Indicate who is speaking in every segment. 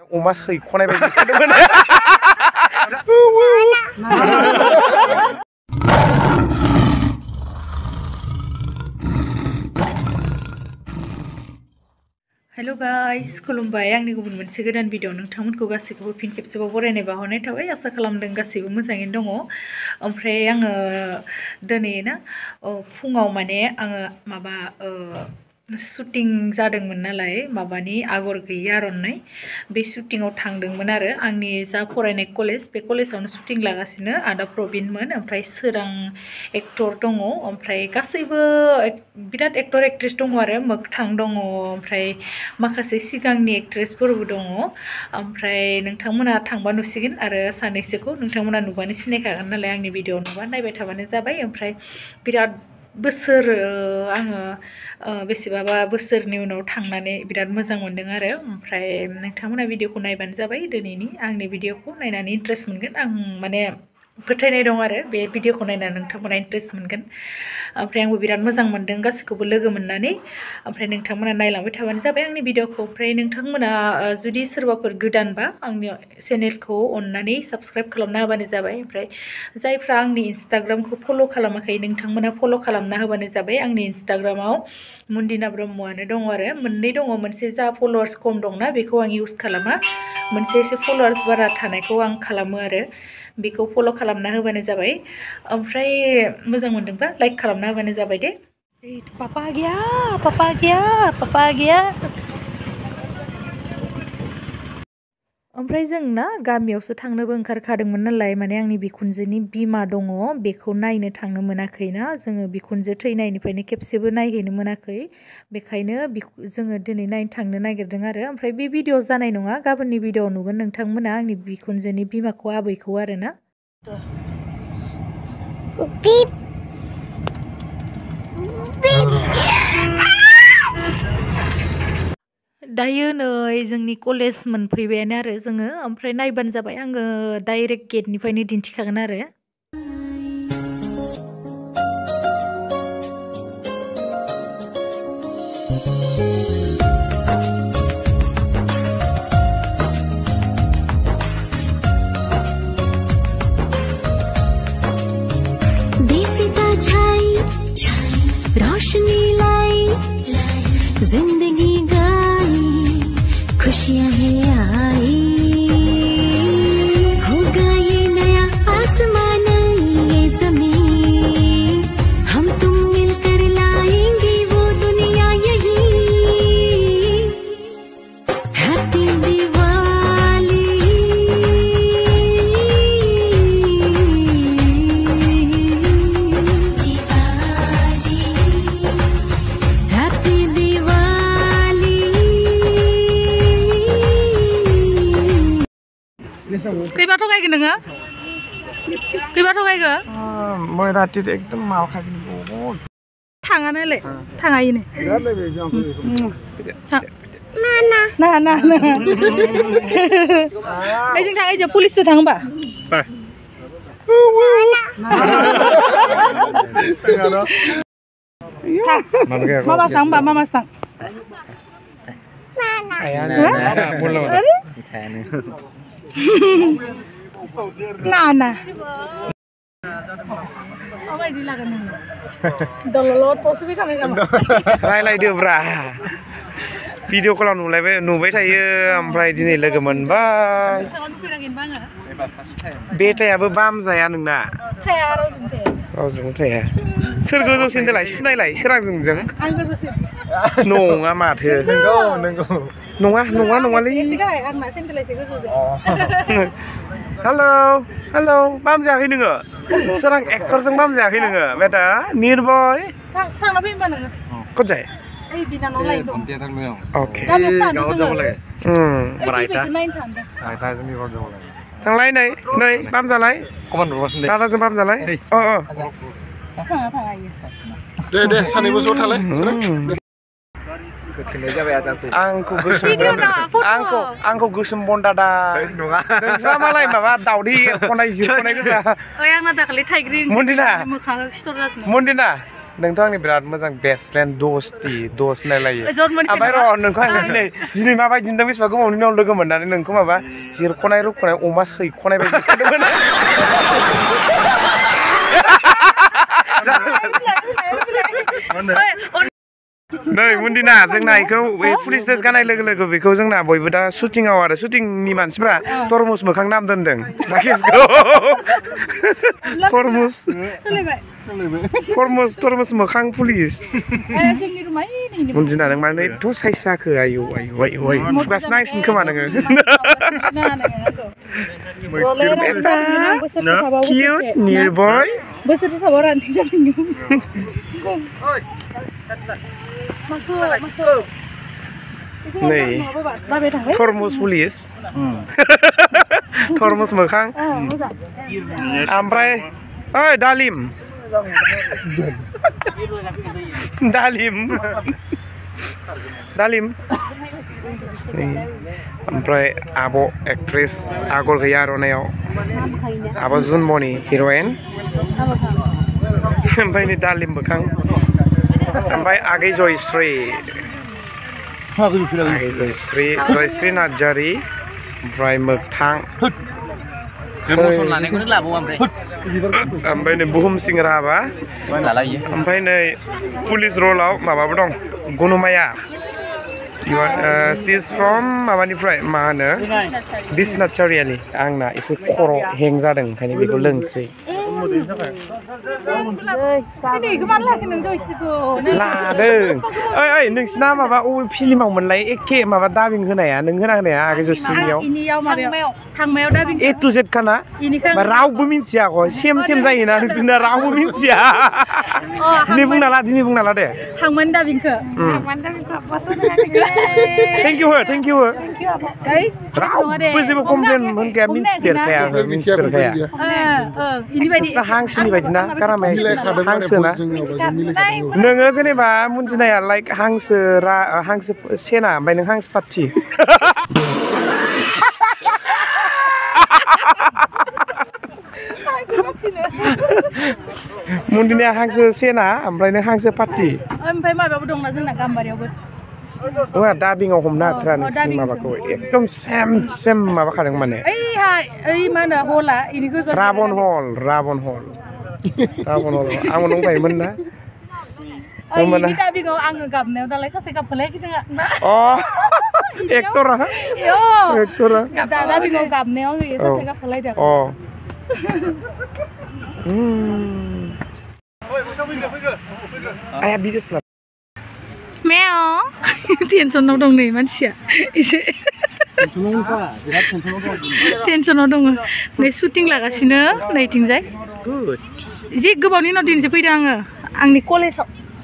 Speaker 1: अमा सैख'नाय बायदि खोनादोंमोन।
Speaker 2: हेलो गाइस खुलुमबाय आंनि गुबुन मोनसे गोदान भिडिअ नोंथांमोनखौ गासैखौबो फिन खेबसेबाव बरायनाय बावहरनाय थाबाय आसा खालामदों गासैबो मोजाङैनो दङ ओमफ्राय आङो दिनै ना फुङाव माने आङो माबा शुटिं जादोंमोन नालाय माबानि आगर गैयि आर'नाइ बे शुटिंआव थांदोंमोन आरो आंनि जा फरायनाय कलेज बे कलेजावनो शुटिं लागासिनो आदा प्रबिनमोन ओमफ्राय सोरां एक्टर दङ ओमफ्राय गासैबो बिराद एक्टर एक्ट्रेस दङ आरो मोगथां दङ ओमफ्राय माखासे सिगांनि एक्ट्रेसफोरबो दङ ओमफ्राय नोंथांमोना थांबा नुसिगोन आरो सानैसोखौ नोंथांमोना नुबानो सिनायखागोन नालाय आंनि भिडिअ नुबा नायबाय थाबानो जाबाय ओमफ्राय बिराद बोसोर आङो बेसेबाबा बोसोरनि उनाव थांनानै बिराद मोजां मोनदों आरो ओमफ्राय नोंथांमोना भिडिअखौ नायबानो जाबाय दिनैनि आंनि भिडिअखौ नायनानै इन्ट्रेस्ट मोनगोन आं माने फोथायनाय दं आरो बे भिडिअखौ नायनानै नोंथांमोना इन्ट्रेस्ट मोनगोन ओमफ्राय आंबो बिराद मोजां मोनदों गासैखौबो लोगो मोननानै ओमफ्राय नोंथांमोना नायलांबाय थाबानो जाबाय आंनि भिडिअखौ ओमफ्राय नोंथांमोना जुदि सोरबाफोर गोदानबा आंनि चेनेलखौ अननानै साबस्क्राइब खालामना होबानो जाबाय ओमफ्राय जायफ्रा आंनि इन्स्टाग्रामखौ फल' खालामाखै नोंथांमोना फल' खालामना होबानो जाबाय आंनि इन्स्टाग्रामाव मुन्दिना ब्रह्मआनो दङ आरो मोननै दङ मोनसे जा फल'वार्स खम दंना बेखौ आं इउज खालामा मोनसे एसे फल'वार्स बारा थानायखौ आं खालामो आरो बेखौ फल' खालामना होबानो जाबाय ओमफ्राय मोजां मोनदोंबा लाइक खालामना होबानो जाबाय दे पापा गया पापा गया पापा गया ओमफ्राय जों ना गामियावसो थांनोबो ओंखारखादोंमोन नालाय माने आंनि बिखुनजोनि बिमा दङ बेखौ नायनो थांनो मोनाखैना जोङो बिखुनजो थैनायनिफ्रायनो खेबसेबो नायहैनो मोनाखै बेखायनो जोङो दिनै नायनो थांनो नागिरदों आरो ओमफ्राय बे भिडिअ जानाय नङा गाबोननि भिडिअ नुगोन नोंथांमोना आंनि बिखुनजोनि बिमाखौ आबैखौ आरो ना दायो नै जोंनि कलेज मोनफैबायानो आरो जोङो ओमफ्राय नायबानो जाबाय आङो डाइरेक्ट गेटनिफ्रायनो दिन्थिखागोन आरो रोशनी लाई जिंदगी गाई खुशियां है आई होगा ये नया आसमान ये ज़मीन हम तुम मिलकर लाएंगे वो दुनिया यही हैप्पी दिवाली खैबाथ' गायगोन नोङो खैबाथ' गायगो
Speaker 1: मैं राति एकदम माबा खागोन बहुत
Speaker 2: थाङानोलाय थाङायनो ना ना ना जों थाङै जों पुलिसजों थाङोबा मामा थां होमबा मामा थां ना ना माबायदि लागोन नोङो दलद पस्टबो थाङो नामा
Speaker 1: रायलायदोब्रा भिडिअ कलाव नुबाय थायो ओमफ्राय दिनै लोगो मोनबाय बेटायाबो बाम जाया नोंना
Speaker 2: थाया रावजों
Speaker 1: थाया सोर गोजौसिन देलाय सुनायलाय सोरांजों
Speaker 2: आं गोजौसिन
Speaker 1: नङा माथो नङालै
Speaker 2: आंना सेन्देल एसे गोजौजों
Speaker 1: हेलौ बाम जायाखै नोङो सोरां एक्टरजों बाम जायाखै नोङो बेटा निर्भय
Speaker 2: थांना फैबा नोङो
Speaker 1: कत जाय
Speaker 2: ओइ बिनानाव लाइन दं
Speaker 1: ओके
Speaker 2: गामियाव थांदों जोङो
Speaker 1: थांलाय नै बाम जालाय दादाजों बाम जालाय
Speaker 3: दे सानैबो ज' थालाय
Speaker 1: आंखौ गोसोम बन्दादा नोंस्रा मालाय माबा दावदै एरख'नाय जिरख'नाय गोजा
Speaker 2: आंना दाखालि थाइग्रि
Speaker 1: मन्दिना नोंथ' आंनि बिराद मोजां बेस्ट फ्रेन्ड दस नायलायो
Speaker 2: जन्मनि
Speaker 1: ओमफ्राय र' नोंखौ आं दिनै माबायदि नुदों बेसेबा गोबावनि उनाव लोगो मोननानै नोंखौ माबा जिरख'नाय रुख'नाय अमा सैख'नाय बायदि नै मुन्दिना जोंना इखौ पुलिस ड्रेस गाननाय लोगो लोगो बेखौ जोंना बयबो दा शुटिंआव आरो शुटिंनि मानसिफ्रा तरमुस मोखां नाम दोनदों राकेशखौ तरमुस मोखां पुलिस मुन्दिना नों मानो एथ' साइज जाखो आयौ फुगासो नांसिगोन खोमा नोङो किउट निर्भय
Speaker 2: बोसोरसे थाबा रानिं जाबाय
Speaker 1: नै तरमुस पुलिस तरमुस मोखां ओमफ्राय ओइ दालिम ओमफ्राय आब' एक्ट्रेस आगर गैया आर'नायाव आब' जुनमनि हिर'इन ओमफ्राय नै दालिम मोखां ओमफ्राय आगै जयश्री नार्जारि ओमफ्राय मोगथां ओमफ्राय नै बुहुम सिं राभा ओमफ्राय नै पुलिस रलाव माबाबो दं गुनुमाया शी इज फ्रम माबानिफ्राय मा होनो बिस्वनाथ चारियालि आंना एसे खर' हें जादों ओंखायनो बेखौ लोंसै लादों ओइ नोंसिना माबा अबे फिल्माव मोनलाय एखे माबा दाबिं होनाया नों होना होनाया आगै जयश्रीनियाव ए टु जेड खाना रावबो मिन्थिया सेम जायोना नोंसोरना रावबो मिन्थिया दिनै बुंना ला दे थेंक इउ रावबो जेबो कमप्लेन होनखाया मिन्थिफेरखाया नोंसिना हांसोनि बायदि ना गारामाया हांसो ना नोङो जेनेबा मुन्जिनाया लाइक हांसो सेना ओमफ्राय नों हांसो पार्थि मुन्दिनाया हांसो सेना ओमफ्राय नों हांसो पार्थि
Speaker 2: ओमफ्राय माबाबो दंना जोंना गाम्बारियावबो
Speaker 1: नङा दाबिङाव हमना हाथारा नोंसिनि माबाखौ एकदम सेम माबाखादों माने
Speaker 2: ओइ मा होनो हला इनि गोजौ
Speaker 1: राबन हल आंबो दंखायोमोन ना
Speaker 2: इनि दाबिङाव आङो गाबनायाव दालाय सासे गाबफालायाखै जोंहा
Speaker 1: एक्टरा
Speaker 2: दाबिङाव गाबनायाव आङो सासे गाबफालायदों
Speaker 1: आया भिडिअ स्लाब
Speaker 2: मेव टेनसनाव दं नै मानसिया एसे टेनसनाव दङ नै शुटिं लागासिनो नैथिंजाय जि गोबावनि उनाव दिनैसो फैदों आङो आंनि कलेजाव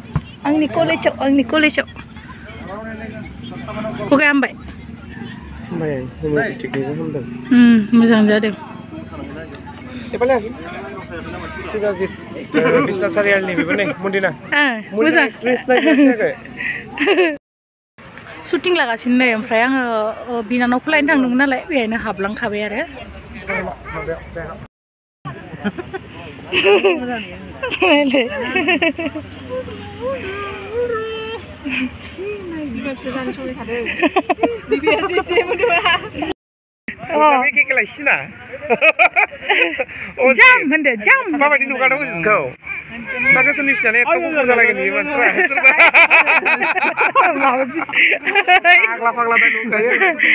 Speaker 2: गगाय हामबाय मोजां जादों
Speaker 1: बिस्वनाथ चारियालिनि बेबो नै मुन्दिना
Speaker 2: मोजां शुटिं लागासिनो नै ओमफ्राय आङो बिनानावखौ लायनो थांदोंमोन नालाय बेहायनो हाबलांखाबाय आरो jam होनदो jam
Speaker 1: माबायदि नुगारदों उजितखौ साखा सोरनि फिसानो एथ' गुफुर जालायगोन बियो मानसिफ्रा फाग्ला दा नुखायो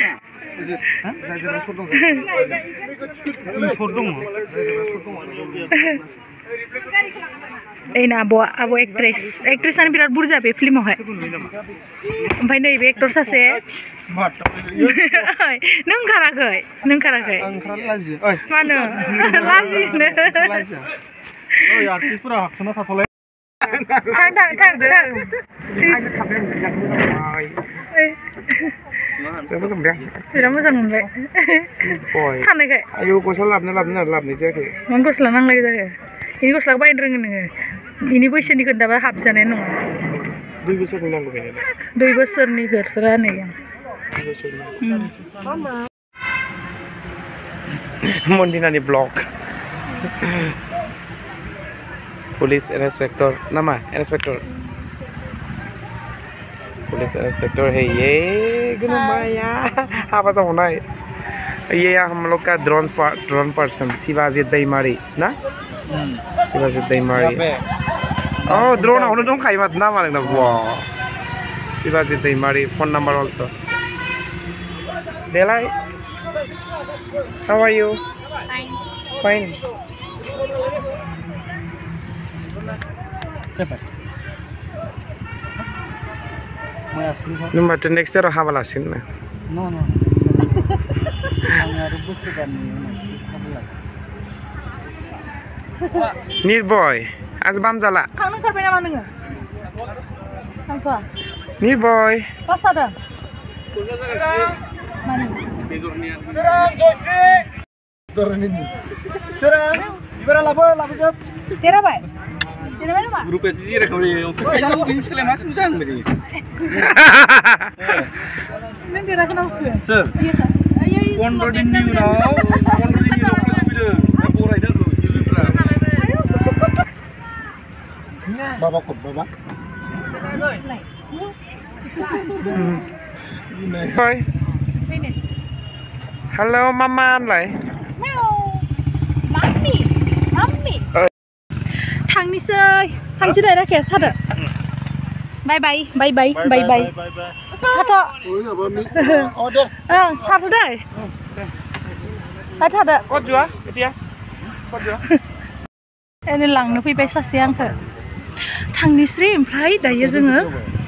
Speaker 2: एना आब' एक्ट्रेसानो बिराद बुरजा बे फिल्मावहाय ओमफ्राय नैबे एक्टर सासे नों ओंखाराखै मानो लाजिनो बिराद मोजां मोनबाय थानायखाय
Speaker 1: आयौ गस्ला लाबोनाय जायाखै
Speaker 2: मानो गस्ला नांलाय जाखो इनि गस्लाखौ बायनो रोङो नोङो इनि बैसोनि खोन्थाबा हाबजानाय नङा
Speaker 1: 2 बोसोरनि नांगौ बेनो
Speaker 2: 2 बोसोरनिफोरसो रानै
Speaker 1: मुन्दिनानि ब्लग Police inspector nama inspector Police inspector है ये गुनुमाया apa sama naik ये हम लोग का ड्रोन पर्सन शिवाजी दैमारी ना Shivaji Daimary oh drone aku dong kayak mat nama lagi wow Shivaji Daimary phone number also Delai how are you fine Number the next year have a lesson.
Speaker 4: No.
Speaker 1: Near boy, as Bamzala. Near boy.
Speaker 4: Grup sendiri rekomendasi. Kalau film selama semacam begini.
Speaker 2: Nanti dah kena apa?
Speaker 4: Sir.
Speaker 2: Yes sir.
Speaker 4: Kondorin ni now. Kondorin ni lokal sudah. Apa rider tu?
Speaker 3: Baba kok baba.
Speaker 1: Boy. Hello mama lại.
Speaker 2: Mami. Thằng đi chơi, thằng chưa đây đã kẹt thật ạ. Bye. Thật ạ. Thật đấy. Thật ạ.
Speaker 1: Có chưa? Cái kia. Có chưa?
Speaker 2: Em lên lăng nó phi bay sát xiang thật. Thằng đi stream phải đầy giờ ngớ.